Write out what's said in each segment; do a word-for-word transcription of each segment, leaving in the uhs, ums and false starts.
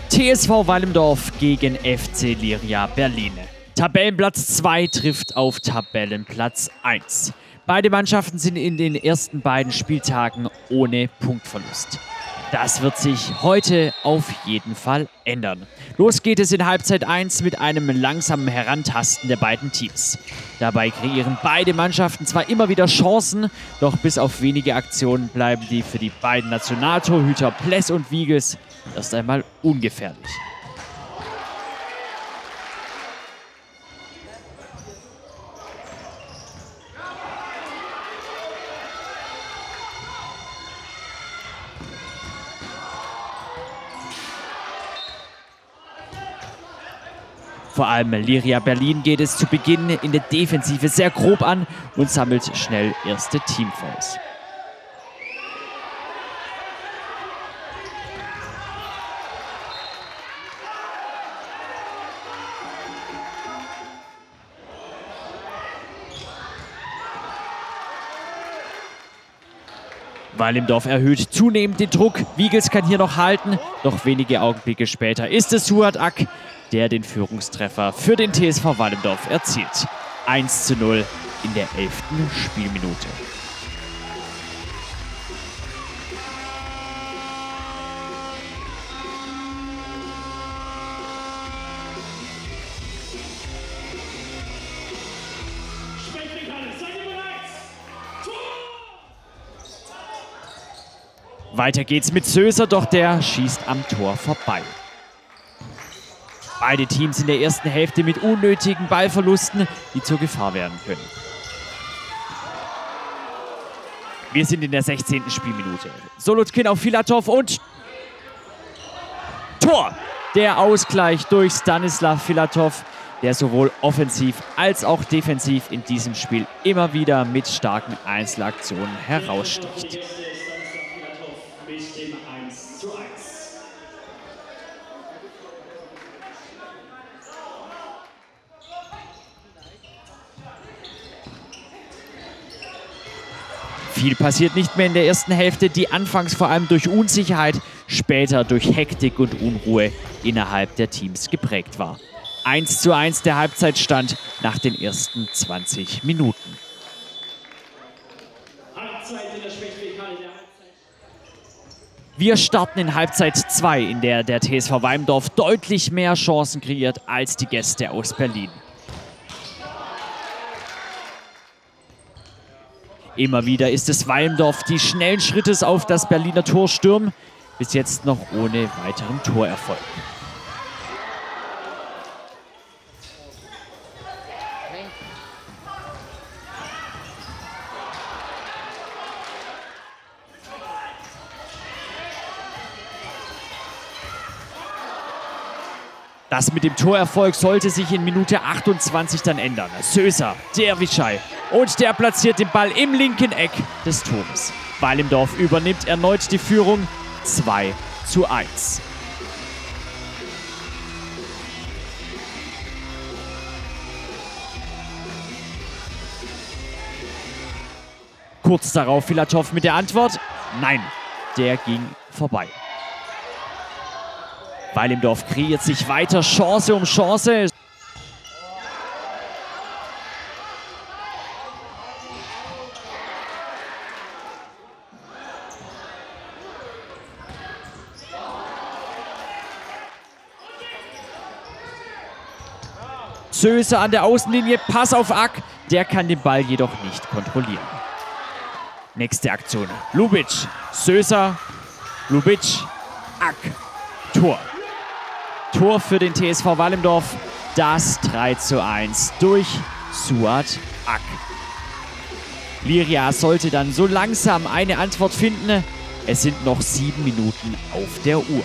T S V Wallemdorf gegen F C Liria Berlin. Tabellenplatz zwei trifft auf Tabellenplatz eins. Beide Mannschaften sind in den ersten beiden Spieltagen ohne Punktverlust. Das wird sich heute auf jeden Fall ändern. Los geht es in Halbzeit eins mit einem langsamen Herantasten der beiden Teams. Dabei kreieren beide Mannschaften zwar immer wieder Chancen, doch bis auf wenige Aktionen bleiben die für die beiden Nationaltorhüter Pless und Wiegels erst einmal ungefährlich. Vor allem Liria Berlin geht es zu Beginn in der Defensive sehr grob an und sammelt schnell erste Teamfouls. Wallemdorf erhöht zunehmend den Druck. Wiegels kann hier noch halten, doch wenige Augenblicke später ist es Suat Ak, der den Führungstreffer für den T S V Wallemdorf erzielt. eins zu null in der elften Spielminute. Weiter geht's mit Söser, doch der schießt am Tor vorbei. Beide Teams in der ersten Hälfte mit unnötigen Ballverlusten, die zur Gefahr werden können. Wir sind in der sechzehnten Spielminute. Solutkin auf Filatov und Tor! Der Ausgleich durch Stanislav Filatov, der sowohl offensiv als auch defensiv in diesem Spiel immer wieder mit starken Einzelaktionen heraussticht. Viel passiert nicht mehr in der ersten Hälfte, die anfangs vor allem durch Unsicherheit, später durch Hektik und Unruhe innerhalb der Teams geprägt war. eins zu eins der Halbzeitstand nach den ersten zwanzig Minuten. Wir starten in Halbzeit zwei, in der der T S V Wallemdorf deutlich mehr Chancen kreiert als die Gäste aus Berlin. Immer wieder ist es Wallemdorf, die schnellen Schrittes auf das Berliner Tor stürmen, bis jetzt noch ohne weiteren Torerfolg. Das mit dem Torerfolg sollte sich in Minute achtundzwanzig dann ändern. Söser, der Wischei und der platziert den Ball im linken Eck des Tores. Wallemdorf übernimmt erneut die Führung, zwei zu eins. Kurz darauf Filatov mit der Antwort, nein, der ging vorbei. Wallemdorf kreiert sich weiter Chance um Chance. Söser an der Außenlinie, Pass auf Ak, der kann den Ball jedoch nicht kontrollieren. Nächste Aktion, Lubic, Söser, Lubic, Ak, Tor. Tor für den T S V Wallemdorf, das drei zu eins durch Suat Ak. Liria sollte dann so langsam eine Antwort finden. Es sind noch sieben Minuten auf der Uhr.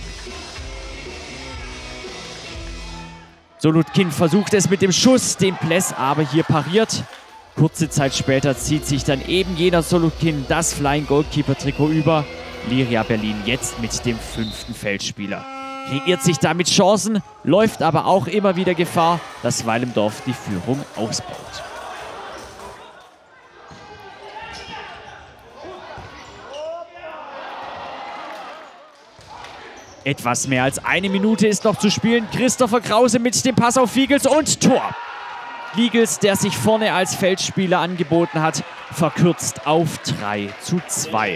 Solutkin versucht es mit dem Schuss, den Pless aber hier pariert. Kurze Zeit später zieht sich dann eben jener Solutkin das Flying Goalkeeper-Trikot über. Liria Berlin jetzt mit dem fünften Feldspieler. Kreiert sich damit Chancen, läuft aber auch immer wieder Gefahr, dass Wallemdorf die Führung ausbaut. Etwas mehr als eine Minute ist noch zu spielen. Christopher Krause mit dem Pass auf Wiegels und Tor. Wiegels, der sich vorne als Feldspieler angeboten hat, verkürzt auf drei zu zwei.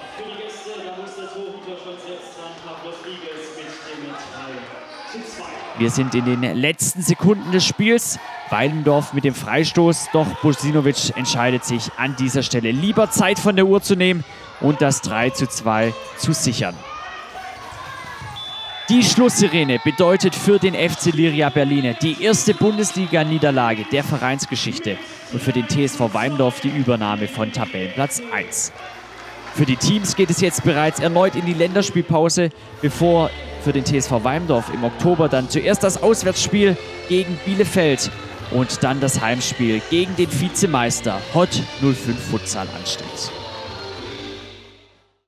Wir sind in den letzten Sekunden des Spiels. Weilendorf mit dem Freistoß, doch Bosinovic entscheidet sich an dieser Stelle lieber Zeit von der Uhr zu nehmen und das drei zu zwei zu sichern. Die Schlusssirene bedeutet für den F C Liria Berlin die erste Bundesliga-Niederlage der Vereinsgeschichte und für den T S V Weimdorf die Übernahme von Tabellenplatz eins. Für die Teams geht es jetzt bereits erneut in die Länderspielpause, bevor für den T S V Weimdorf im Oktober dann zuerst das Auswärtsspiel gegen Bielefeld und dann das Heimspiel gegen den Vizemeister Hott null fünf Futsal ansteht.